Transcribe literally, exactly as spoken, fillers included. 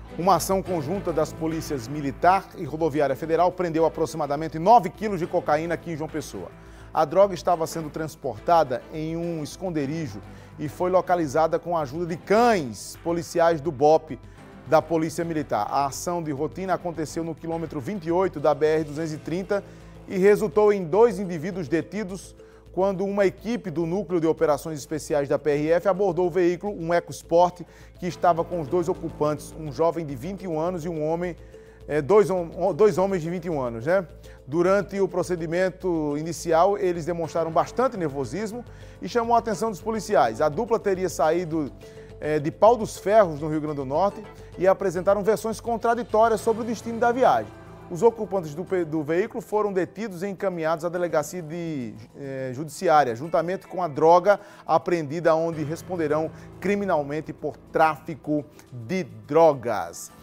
Uma ação conjunta das polícias Militar e Rodoviária Federal prendeu aproximadamente nove quilos de cocaína aqui em João Pessoa. A droga estava sendo transportada em um esconderijo e foi localizada com a ajuda de cães policiais do B O P da Polícia Militar. A ação de rotina aconteceu no quilômetro vinte e oito da B R duzentos e trinta e resultou em dois indivíduos detidos quando uma equipe do Núcleo de Operações Especiais da P R F abordou o veículo, um EcoSport, que estava com os dois ocupantes, um jovem de vinte e um anos e um homem, é, dois, dois homens de vinte e um anos, né? Durante o procedimento inicial, eles demonstraram bastante nervosismo e chamou a atenção dos policiais. A dupla teria saído é, de Pau dos Ferros, no Rio Grande do Norte, e apresentaram versões contraditórias sobre o destino da viagem. Os ocupantes do, do veículo foram detidos e encaminhados à delegacia de, eh, judiciária, juntamente com a droga apreendida, onde responderão criminalmente por tráfico de drogas.